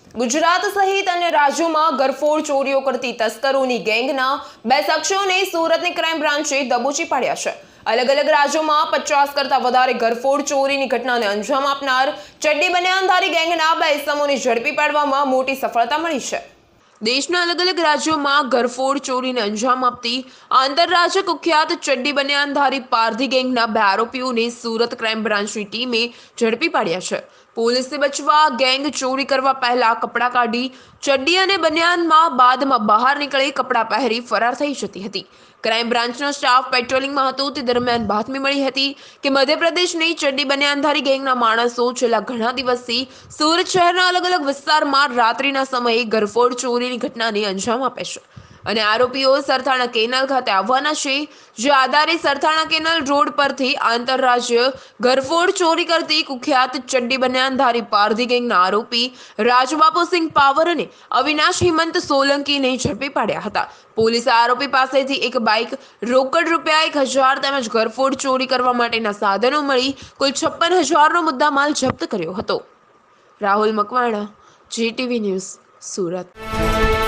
ગુજરાત સહિત અન્ય રાજ્યોમાં ગરફોડ ચોરીઓ કરતી તસ્કરોની ગેંગના 2 શખ્સોને સુરતની ક્રાઇમ બ્રાન્ચે દબોચી પાડ્યા છે। અલગ અલગ રાજ્યોમાં 50 કરતા વધારે ગરફોડ ચોરીની ઘટનાને અંજામ આપનાર ચડ્ડી બનિયાનધારી ગેંગના 2 ઇસમોને ઝડપી પાડવામાં મોટી સફળતા મળી છે। દેશના અલગ અલગ રાજ્યોમાં ગરફોડ ચોરીને અંજામ આપતી આંતરરાજ્ય કુખ્યાત ચડ્ડી બનિયાનધારી પારધી ગેંગના 2 આરોપીઓને સુરત ક્રાઇમ બ્રાન્ચની ટીમે ઝડપી પાડ્યા છે। પોલીસને બચવા ગેંગ ચોરી કરવા પહેલા કપડાં કાઢી ચડ્ડી અને બનિયાનમાં બાદમાં બહાર નીકળી કપડાં પહેરી ફરાર થઈ જતી હતી। ક્રાઇમ બ્રાન્ચનો સ્ટાફ પેટ્રોલિંગમાં હતો તે દરમિયાન બાતમી મળી હતી કે મધ્યપ્રદેશની ચડ્ડી બનિયાનધારી ગેંગના માણસો છેલ્લા ઘણા દિવસથી સુરત શહેરના અલગ અલગ વિસ્તારમાં રાત્રિના સમયે ગરફોડ ચોરીની ઘટનાને અંજામ આપે છે અને આરોપીઓ સરથાણા કેનાલ ખાતે આવવાના છે, જે આધારે સરથાણા કેનાલ રોડ પરથી આંતરરાજ્ય ગરફોડ ચોરી કરતી કુખ્યાત ચડ્ડી બનિયાનધારી પારધી ગેંગના આરોપી રાજબાપુ સિંહ પાવર અને અવિનાશ હિમંત સોલંકીને ઝડપી પાડ્યા હતા। પોલીસે આરોપી પાસેથી એક બાઇક, રોકડ રૂપિયા 1000 તેમજ ગરફોડ ચોરી કરવા માટેના સાધનો મળી કુલ 56,000નો મુદ્દામાલ જપ્ત કર્યો હતો। Rahul Makwana, GTV news, Surat.